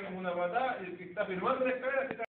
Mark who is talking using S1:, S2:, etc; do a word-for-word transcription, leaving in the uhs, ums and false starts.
S1: pegamos una patada, el que está peruando la escalera se cae.